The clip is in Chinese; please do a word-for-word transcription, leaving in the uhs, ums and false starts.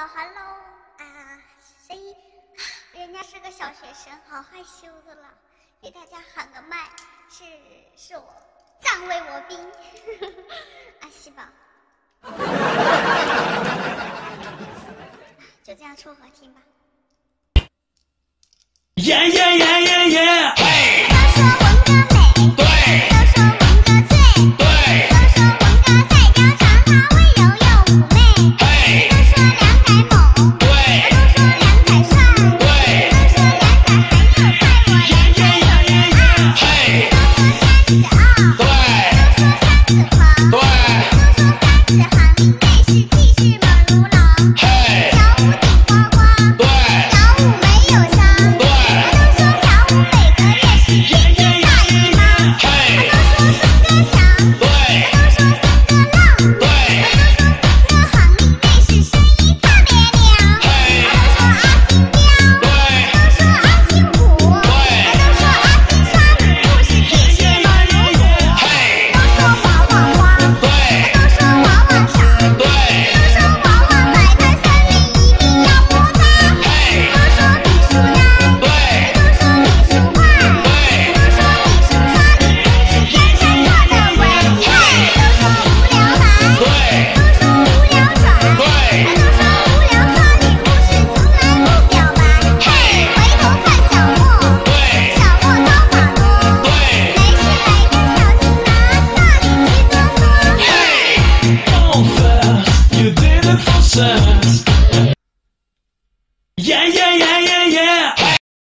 hello 啊，谁？人家是个小学生，好害羞的了，给大家喊个麦，是是我，暂为我宾，啊，西宝，就这样撮合听吧。 耶耶耶耶耶！嘿。 都说文哥美， 对。 都说文哥醉， 对。 都说文哥在貂蝉，他温柔又妩媚。 嘿。 都说梁凯猛， 对。 都说梁凯帅， 对。 都说梁凯很可爱，我梁凯有人爱。 嘿。 都说山子傲， 对。 都说山子狂， 对。 都说山子好明媚，是气势。